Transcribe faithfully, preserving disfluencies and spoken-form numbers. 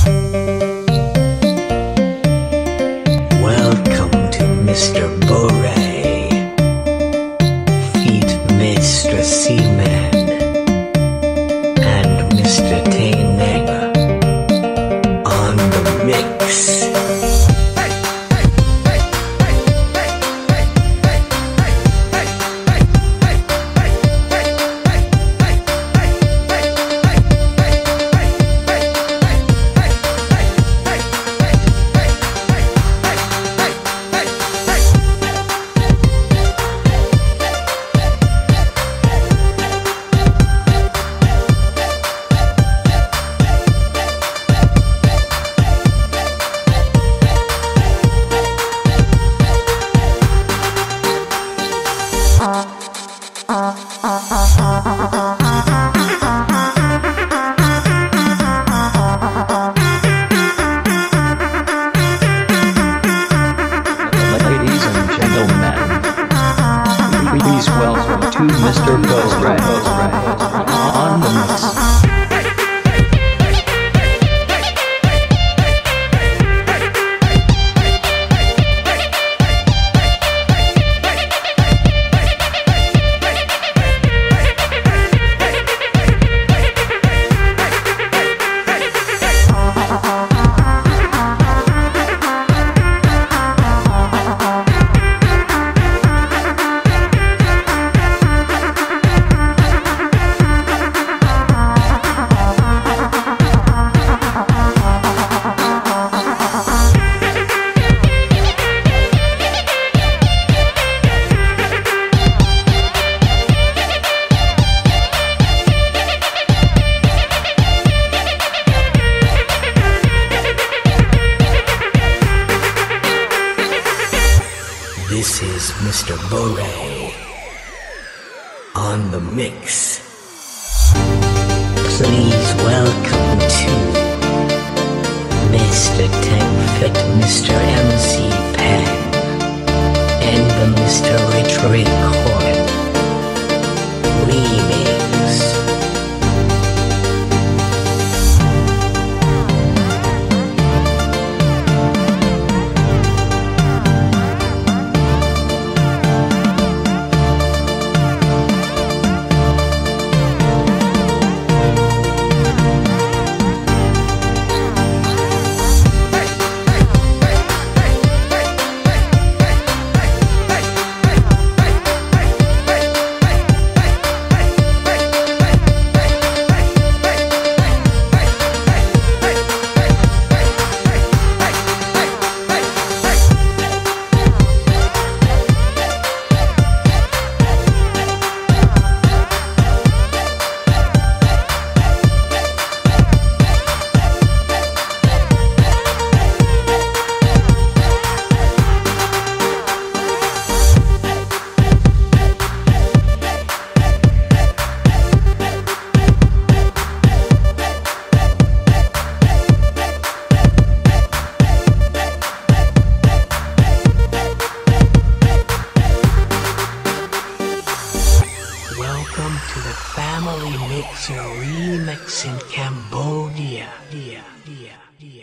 Welcome to Mister Bore. Feet Mister Seaman and Mister Taineg on the mix. Ladies and gentlemen, please welcome to Mister Bore on the mix. This is Mister Bore on the mix. Please welcome to Mister Ten-Fit, Mister M C Pen, and the Mister Rich Record Remix. Welcome to the Family Mixer Remix in Cambodia.